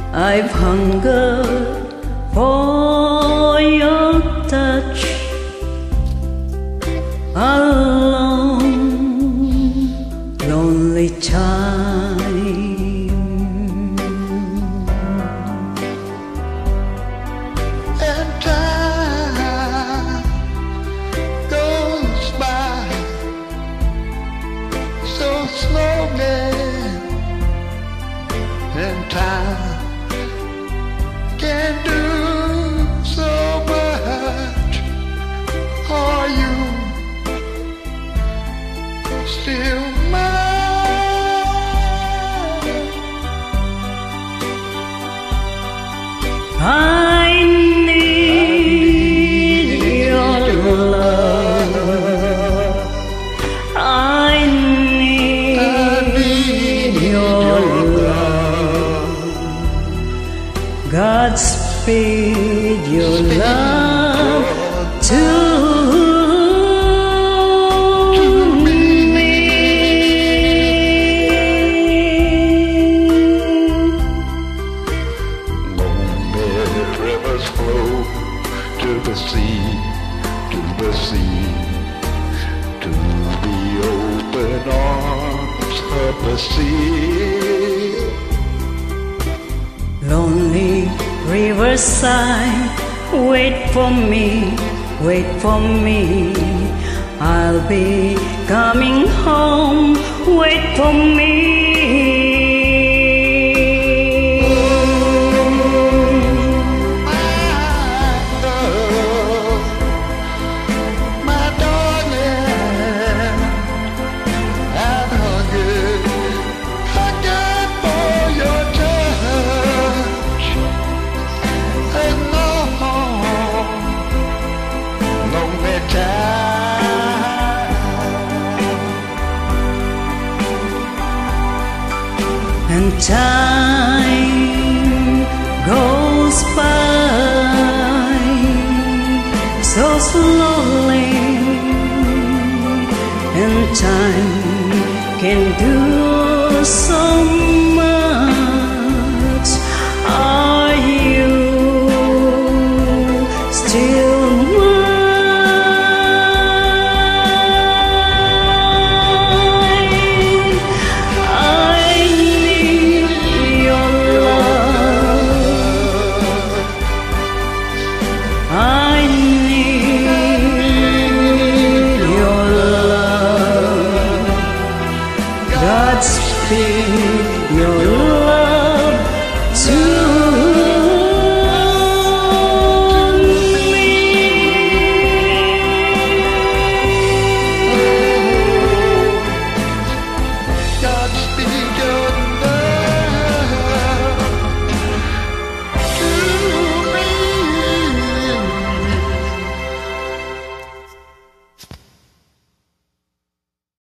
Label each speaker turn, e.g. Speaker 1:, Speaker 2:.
Speaker 1: I've hungered for your touch, a long, lonely time.
Speaker 2: And time goes by so slowly, and time can do so much. Are you still mine?
Speaker 1: I need your love. I need your love. Godspeed your love to me.
Speaker 2: Long may rivers flow to the sea, to the sea, to the open arms of the sea.
Speaker 1: Lonely riverside, wait for me, wait for me. I'll be coming home, wait for me.
Speaker 2: My darling, I'm hungry for your touch. And lonely time.
Speaker 1: And time goes by so slowly, and time can do so much. Are you still mine? I need your love. I need your love. Godspeed